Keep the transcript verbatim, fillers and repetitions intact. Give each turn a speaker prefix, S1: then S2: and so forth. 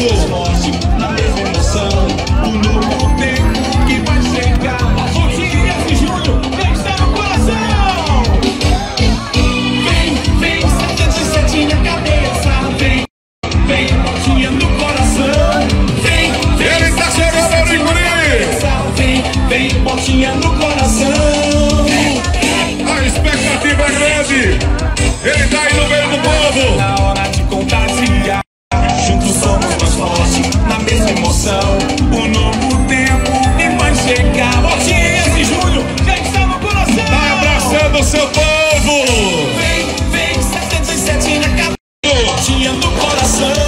S1: povo. Na mesma emoção, o novo tempo que vai chegar. Botinha de julho, vem estar no coração. Vem, vem, setenta e sete na cabeça. Vem, vem, botinha no coração. Vem, vem,
S2: ele tá chegando, Ouricuri.
S1: Vem, vem, botinha no coração.
S2: A expectativa é grande. Ele tá aí no meio do povo.
S1: Na hora de contagiar, juntos somos mais fortes. Na mesma emoção, o novo tempo que vai chegar. Botinha de julho, já está no coração.
S2: Tá abraçando o seu povo.
S1: Vem, vem, setenta e sete na cabeça. Botinha no coração.